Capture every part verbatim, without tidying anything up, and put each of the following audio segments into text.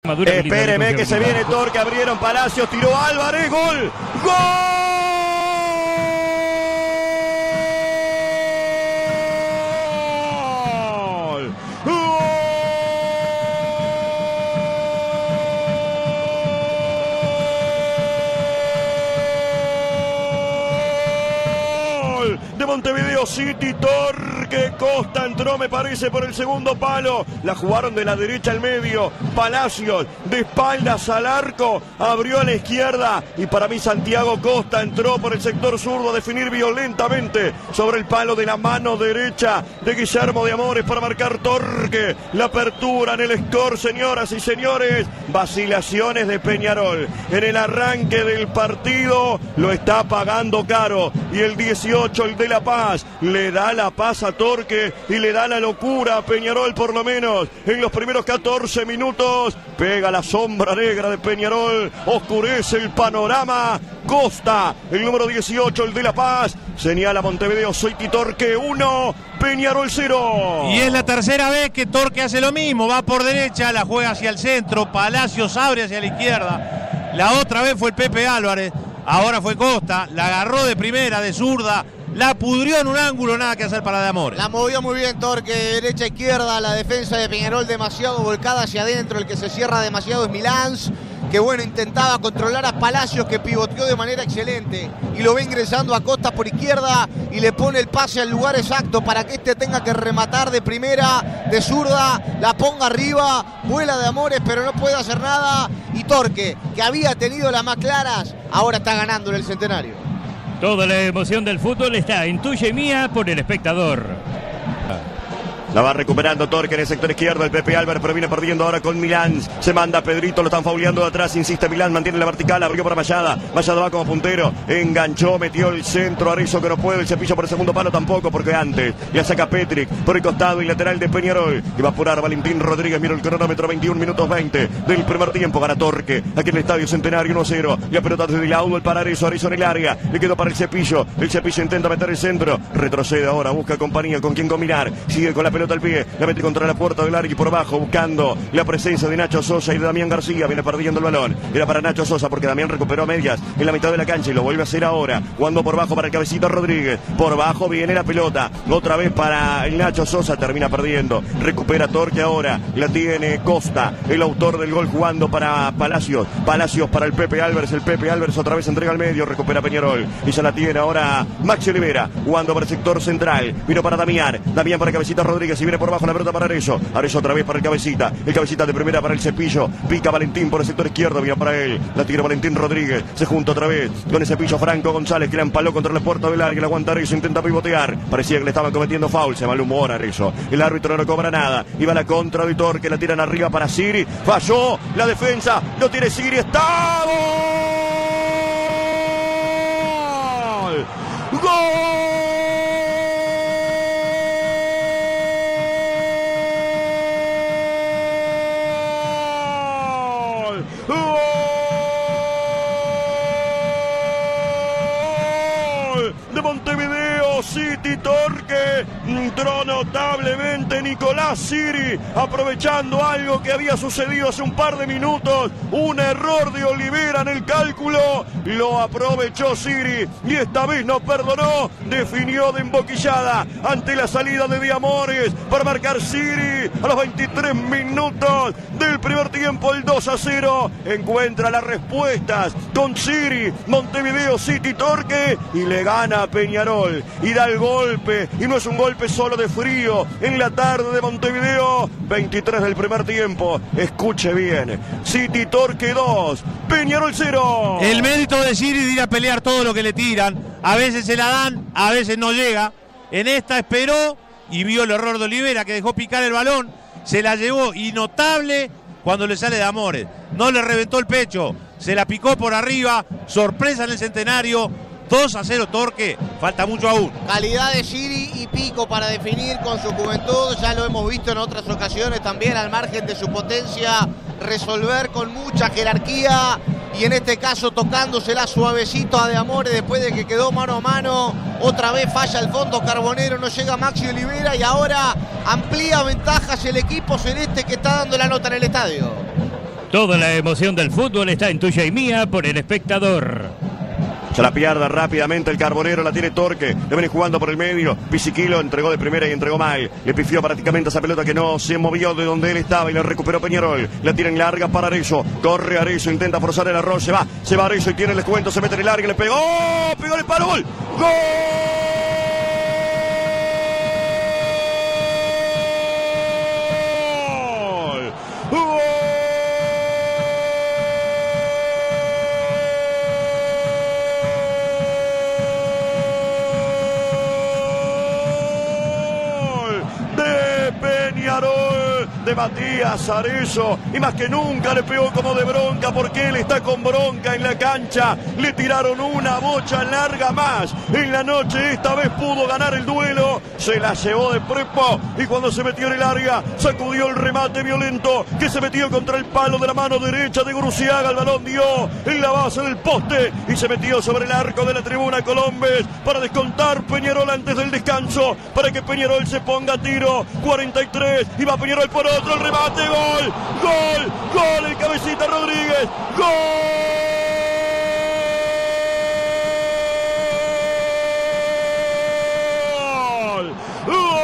Espéreme que se viene Torque, abrieron Palacios, tiró Álvarez, gol, gol. De Montevideo City, Torque, Costa entró, me parece, por el segundo palo. La jugaron de la derecha al medio. Palacios de espaldas al arco, abrió a la izquierda y para mí Santiago Costa entró por el sector zurdo a definir violentamente sobre el palo de la mano derecha de Guillermo de Amores para marcar Torque. La apertura en el score, señoras y señores. Vacilaciones de Peñarol en el arranque del partido, lo está pagando caro. Y el dieciocho, el de La Paz, le da la paz a Torque y le da la locura a Peñarol, por lo menos en los primeros catorce minutos. Pega la sombra negra de Peñarol, oscurece el panorama. Costa, el número dieciocho, el de La Paz, señala Montevideo City, Torque uno, Peñarol cero. Y es la tercera vez que Torque hace lo mismo, va por derecha, la juega hacia el centro, Palacios abre hacia la izquierda. La otra vez fue el Pepe Álvarez, ahora fue Costa, la agarró de primera, de zurda, la pudrió en un ángulo, nada que hacer para de Amores. La movió muy bien Torque, derecha a izquierda, la defensa de Peñarol demasiado volcada hacia adentro, el que se cierra demasiado es Milans, que bueno, intentaba controlar a Palacios, que pivoteó de manera excelente y lo ve ingresando a Costa por izquierda y le pone el pase al lugar exacto para que este tenga que rematar de primera, de zurda, la ponga arriba, vuela de Amores pero no puede hacer nada y Torque, que había tenido las más claras, ahora está ganando en el Centenario. Toda la emoción del fútbol está en tuya y mía por El Espectador. La va recuperando Torque en el sector izquierdo, el Pepe Álvarez, pero viene perdiendo ahora con Milán. Se manda Pedrito, lo están fauleando de atrás, insiste Milán, mantiene la vertical, abrió para Mayada. Mayada va como puntero, enganchó, metió el centro, Arezzo que no puede, el Cepillo por el segundo palo tampoco, porque antes ya saca Petric por el costado y lateral de Peñarol. Y va a apurar Valentín Rodríguez, mira el cronómetro, veintiún minutos veinte del primer tiempo, gana Torque, aquí en el Estadio Centenario uno cero. La pelota desde el auto, el para Arezzo, Arezzo en el área, le quedó para el Cepillo, el Cepillo intenta meter el centro, retrocede ahora, busca compañía con quien combinar, sigue con la pelota al pie, la mete contra la puerta del área y por abajo buscando la presencia de Nacho Sosa y de Damián García. Viene perdiendo el balón, era para Nacho Sosa porque Damián recuperó medias en la mitad de la cancha y lo vuelve a hacer ahora, jugando por bajo para el Cabecita Rodríguez, por bajo viene la pelota, otra vez para el Nacho Sosa, termina perdiendo, recupera Torque ahora, la tiene Costa, el autor del gol, jugando para Palacios, Palacios para el Pepe Álvarez, el Pepe Álvarez otra vez entrega al medio, recupera Peñarol y ya la tiene ahora Maxi Olivera, jugando para el sector central, vino para Damián, Damián para Cabecita Rodríguez y viene por bajo la pelota para Arezzo, Arezzo otra vez para el Cabecita, el Cabecita de primera para el Cepillo, pica Valentín por el sector izquierdo, mira para él, la tira Valentín Rodríguez, se junta otra vez con el Cepillo Franco González que la empaló contra la puerta del área, la aguanta Arezzo, intenta pivotear, parecía que le estaban cometiendo foul, se malhumora Arezzo, el árbitro no cobra nada, iba la contra de Torque, la tiran arriba para Siri, falló la defensa, lo tiene Siri, está gol, gol. De Montevideo City, Torque entró notablemente Nicolás Siri, aprovechando algo que había sucedido hace un par de minutos, un error de Olivera en el cálculo, lo aprovechó Siri y esta vez no perdonó, definió de emboquillada ante la salida de De Amores para marcar Siri a los veintitrés minutos del primer tiempo, el dos a cero, encuentra las respuestas con Siri, Montevideo City, Torque y le gana a Peñarol y da el golpe, y no es un golpe solo de frío en la tarde de Montevideo. Veintitrés del primer tiempo, escuche bien, City Torque dos, Peñarol cero. El mérito de Siri de ir a pelear todo lo que le tiran, a veces se la dan, a veces no llega, en esta esperó y vio el error de Olivera que dejó picar el balón, se la llevó, y notable cuando le sale de Amores, no le reventó el pecho, se la picó por arriba, sorpresa en el Centenario. dos a cero Torque, falta mucho aún. Calidad de Siri y pico para definir con su juventud, ya lo hemos visto en otras ocasiones también, al margen de su potencia, resolver con mucha jerarquía y en este caso tocándosela suavecito a De Amores después de que quedó mano a mano. Otra vez falla el fondo Carbonero, no llega Maxi Olivera y ahora amplía ventajas el equipo celeste que está dando la nota en el estadio. Toda la emoción del fútbol está en Tuya y Mía por El Espectador. Se la pierde rápidamente el Carbonero, la tiene Torque, le viene jugando por el medio, Pisiquilo entregó de primera y entregó mal, le pifió prácticamente esa pelota que no se movió de donde él estaba y la recuperó Peñarol, la tienen larga para Arezzo, corre Arezzo, intenta forzar el arroz, se va, se va Arezzo y tiene el descuento, se mete en el área, le pegó, ¡oh! Pegó el palo, gol, gol. De Matías Arezzo, y más que nunca le pegó como de bronca, porque él está con bronca en la cancha. Le tiraron una bocha larga más en la noche, esta vez pudo ganar el duelo, se la llevó de prepo y cuando se metió en el área sacudió el remate violento que se metió contra el palo de la mano derecha de Guruziaga. El balón dio en la base del poste y se metió sobre el arco de la tribuna Colombes para descontar Peñarol antes del descanso, para que Peñarol se ponga a tiro. Cuarenta y tres, y va Peñarol por otro, el remate, gol, gol, gol, el Cabecita Rodríguez, gol, gol,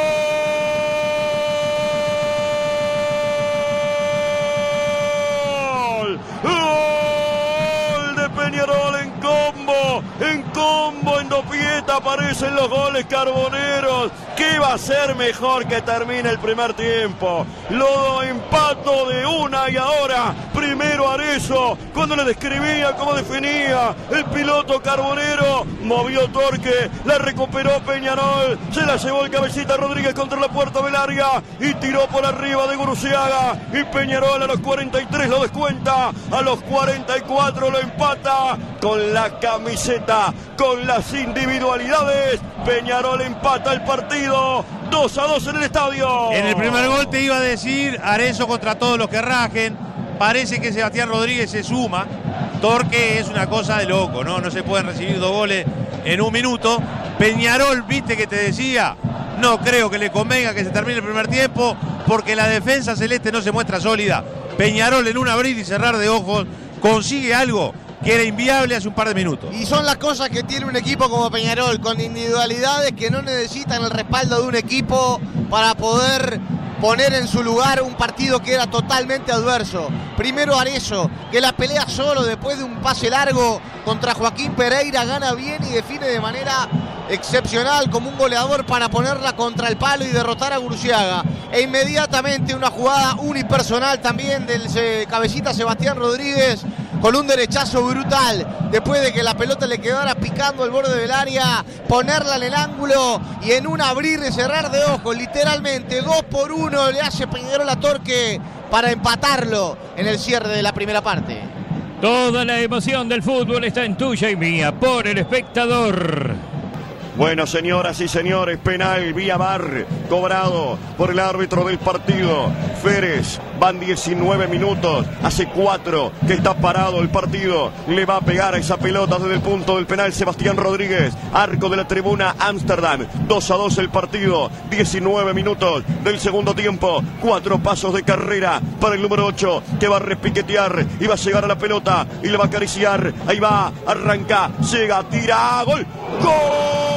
gol de Peñarol en combo, en combo, en dopieta aparecen los goles carboneros. ¿Qué va a ser mejor que termine el primer tiempo? Lo empato de una y ahora primero Arezzo, cuando le describía cómo definía el piloto Carbonero, movió Torque, la recuperó Peñarol, se la llevó el Cabecita Rodríguez contra la puerta del área y tiró por arriba de Guruziaga, y Peñarol a los cuarenta y tres lo descuenta, a los cuarenta y cuatro lo empata con la camiseta, con las individualidades. Peñarol empata el partido dos a dos en el estadio. En el primer gol te iba a decir Arezzo contra todos los que rajen. Parece que Sebastián Rodríguez se suma. Torque es una cosa de loco, ¿no? No se pueden recibir dos goles en un minuto. Peñarol, viste que te decía, no creo que le convenga que se termine el primer tiempo, porque la defensa celeste no se muestra sólida. Peñarol, en un abrir y cerrar de ojos, consigue algo que era inviable hace un par de minutos. Y son las cosas que tiene un equipo como Peñarol, con individualidades que no necesitan el respaldo de un equipo para poder poner en su lugar un partido que era totalmente adverso. Primero Arezzo, que la pelea solo después de un pase largo contra Joaquín Pereira, gana bien y define de manera excepcional como un goleador para ponerla contra el palo y derrotar a Guruziaga. E inmediatamente una jugada unipersonal también del Cabecita Sebastián Rodríguez, con un derechazo brutal, después de que la pelota le quedara picando el borde del área, ponerla en el ángulo y en un abrir y cerrar de ojos, literalmente dos por uno le hace Peñarol a Torque para empatarlo en el cierre de la primera parte. Toda la emoción del fútbol está en Tuya y Mía por El Espectador. Bueno, señoras y señores, penal vía V A R cobrado por el árbitro del partido, Férez. Van diecinueve minutos, hace cuatro que está parado el partido. Le va a pegar a esa pelota desde el punto del penal Sebastián Rodríguez, arco de la tribuna Ámsterdam. dos a dos el partido, diecinueve minutos del segundo tiempo. Cuatro pasos de carrera para el número ocho, que va a repiquetear y va a llegar a la pelota y le va a acariciar. Ahí va, arranca, llega, tira, gol, gol.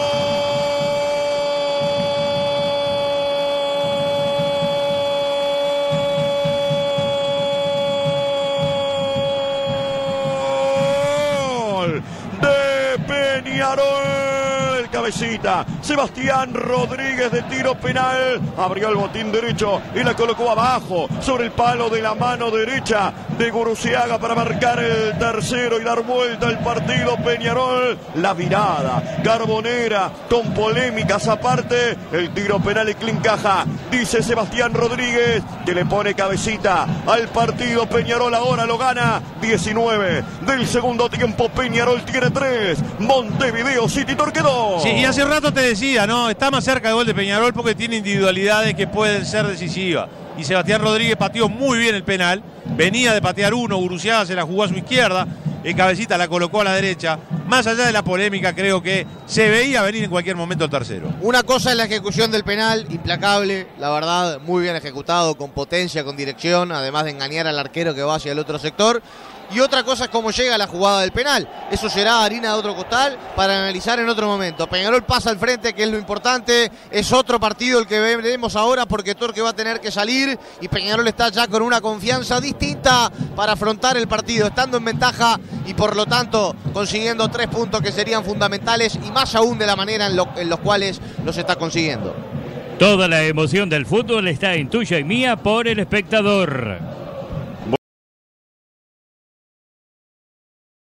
Peñarol, el Cabecita Sebastián Rodríguez de tiro penal, abrió el botín derecho y la colocó abajo sobre el palo de la mano derecha de Guruziaga para marcar el tercero y dar vuelta al partido. Peñarol, la virada carbonera con polémicas aparte, el tiro penal y clincaja, dice Sebastián Rodríguez, que le pone Cabecita al partido. Peñarol ahora lo gana, diecinueve del segundo tiempo. Peñarol tiene tres, Montevideo City Torque dos. Sí, y hace rato te decía, ¿no? Está más cerca del gol de Peñarol porque tiene individualidades que pueden ser decisivas. Y Sebastián Rodríguez pateó muy bien el penal. Venía de patear uno, Guruziaga se la jugó a su izquierda, el Cabecita la colocó a la derecha. más allá de la polémica, creo que se veía venir en cualquier momento el tercero. Una cosa es la ejecución del penal, implacable, la verdad, muy bien ejecutado, con potencia, con dirección, además de engañar al arquero que va hacia el otro sector. Y otra cosa es cómo llega la jugada del penal. Eso será harina de otro costal para analizar en otro momento. Peñarol pasa al frente, que es lo importante. Es otro partido el que veremos ahora, porque Torque va a tener que salir y Peñarol está ya con una confianza distinta para afrontar el partido, estando en ventaja y por lo tanto consiguiendo tres puntos que serían fundamentales, y más aún de la manera en, lo, en los cuales los está consiguiendo. Toda la emoción del fútbol está en Tuya y Mía por El Espectador.